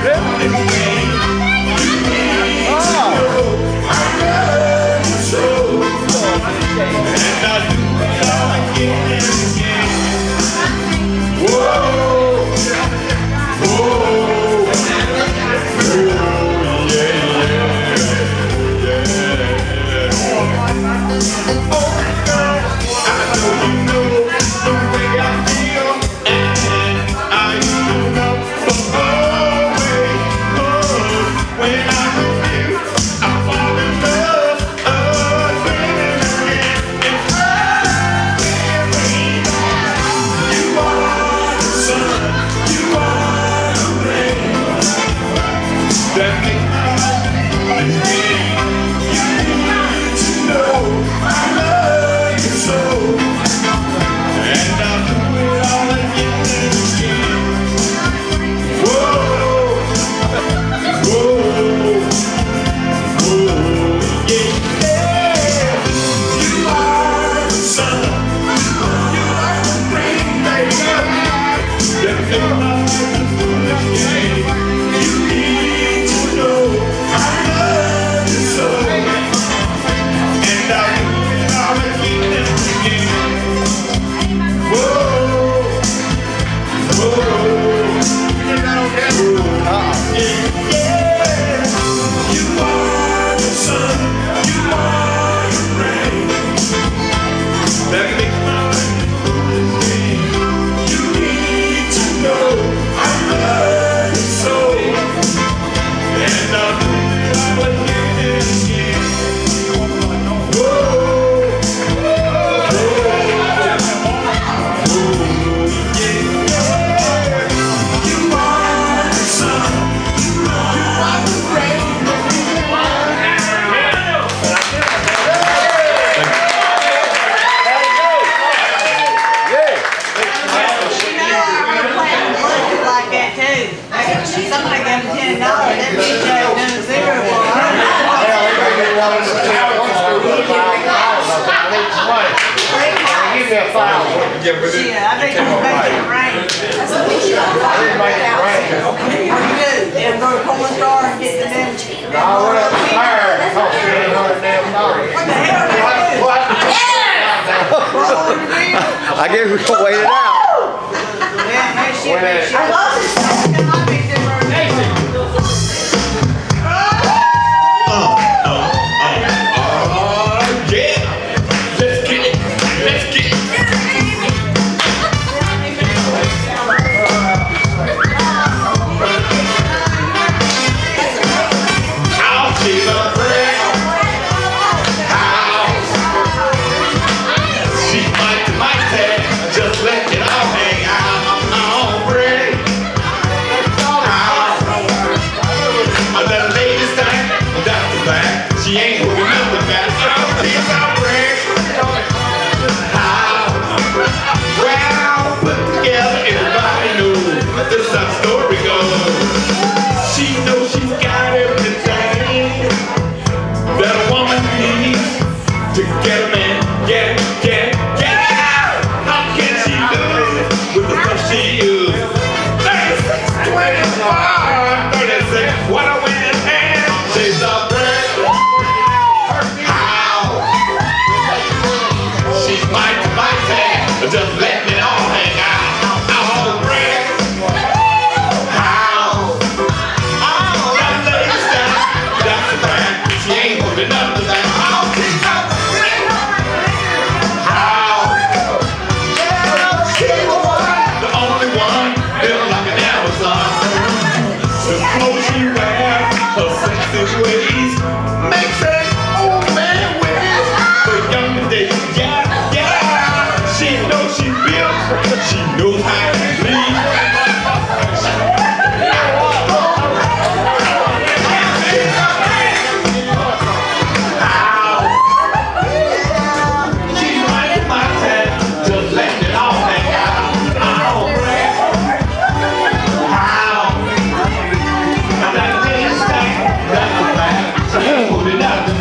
Yeah, I think you can make it rain. That's what we should do. I didn't make it rain. What do you do? Then go to Coleman Star and get the damn... No, I went up to fire and cost me $800 damn dollars. What the hell did I do? What? Yeah! I guess we can wait it out. Yeah, man, shit, man, shit. I love this stuff. Come on, big difference. She ain't gonna remember that. Well, put together, everybody knows this is how the story goes. She knows she's got everything that a woman needs to get a man, get out. How can she lose with the stuff she uses? 36, 25, 36, what a win hand. She's a bread. Just letting it all hang out. I'll break. How? Oh, that lady's down. That's the fact. She ain't holding up to that. I'll keep up the ring. How? She's the only one built like an Amazon. The clothes she wears, her sexy ways, makes an old man wish for younger days. She knows she's built, she knows how to lead. She's right in my tent, just letting it all hang out. How? I'm not saying that's the fact. She ain't holding up.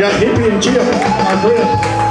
got Hippie and Chip, our friends.